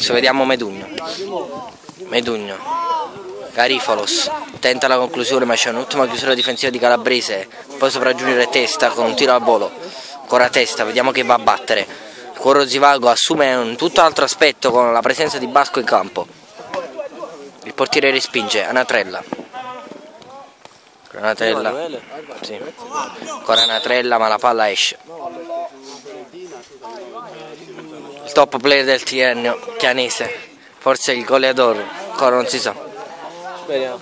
Adesso vediamo Medugno. Garifolos tenta la conclusione, ma c'è un'ultima chiusura difensiva di Calabrese. Poi sopraggiungere Testa con un tiro al volo. Ancora Testa, vediamo che va a battere. Corro Zivago assume un tutt'altro aspetto con la presenza di Basco in campo. Il portiere respinge. Anatrella. Sì. Ancora Anatrella, ma la palla esce. Il top player del triennio Chianese, forse il goleador, ancora non si sa. Speriamo.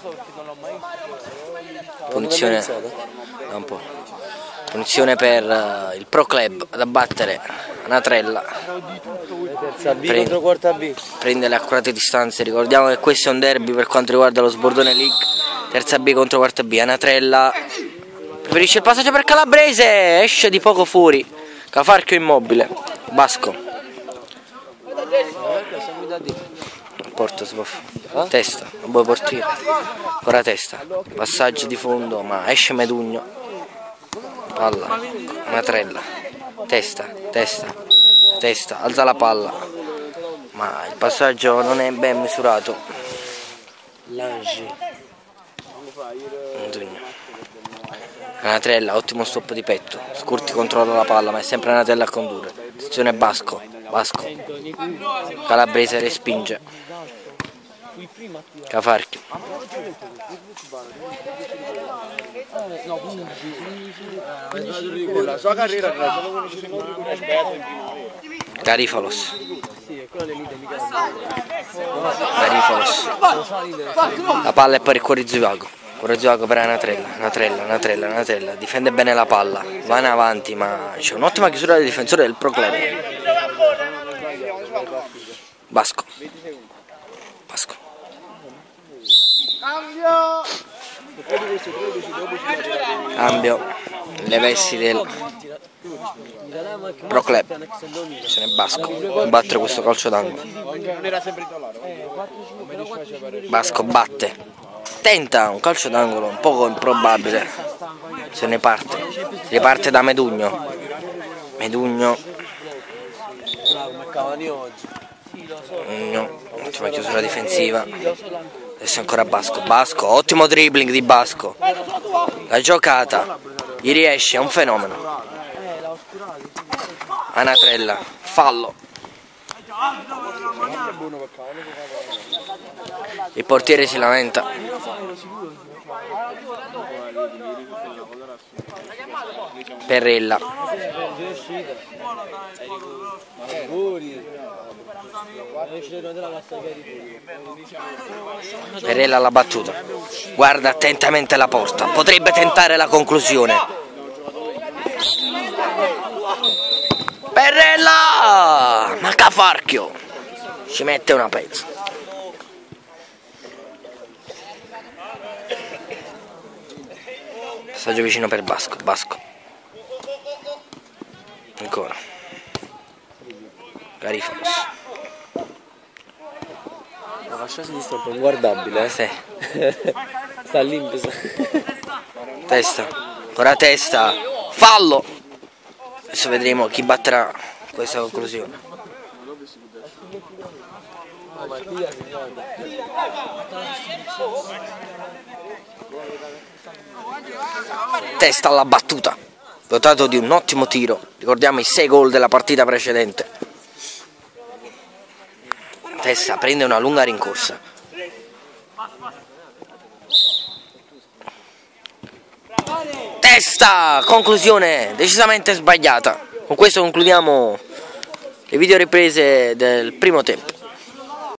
Punizione da un po'. Punizione per il Pro Club ad abbattere Anatrella. Terza B contro quarta B. Prende le accurate distanze. Ricordiamo che questo è un derby per quanto riguarda lo Sbordone League. Terza B contro quarta B. Anatrella preferisce il passaggio per Calabrese, esce di poco fuori. Cafarchio immobile. Basco. Porto si può fare. Testa, non puoi portire. Ancora Testa. Passaggio di fondo, ma esce Medugno. Palla. Anatrella. Testa. Alza la palla. Ma il passaggio non è ben misurato. Medugno. Anatrella, ottimo stop di petto. Scurti controlla la palla, ma è sempre Anatrella a condurre. Attenzione Basco. Calabrese respinge. Cafarchio. Garifolos. La palla è per il Cuore Zivago. Cuore Zivago per Anatrella. Difende bene la palla. Va in avanti, ma c'è un'ottima chiusura del difensore del Pro Club. Basco. Cambio. Le vesti del Pro Club. Se ne Basco. Battere questo calcio d'angolo. Basco batte. Tenta un calcio d'angolo un poco improbabile. Se ne parte. Si riparte da Medugno. Ultima chiusura difensiva. Adesso ancora Basco, ottimo dribbling di Basco. La giocata gli riesce, è un fenomeno. Anatrella, fallo. Il portiere si lamenta. Perrella. Perrella l'ha battuta. Guarda attentamente la porta. Potrebbe tentare la conclusione. Perrella! Ma Cafarchio ci mette una pezza. Passaggio vicino per Basco. Ancora. Garifolos. La fascia sinistra è un po' inguardabile, Sì. Sta lì. Testa. Ancora Testa. Fallo. Adesso vedremo chi batterà questa conclusione. Testa alla battuta, dotato di un ottimo tiro. Ricordiamo i 6 gol della partita precedente. Testa prende una lunga rincorsa. Testa, conclusione decisamente sbagliata. Con questo concludiamo le video riprese del primo tempo.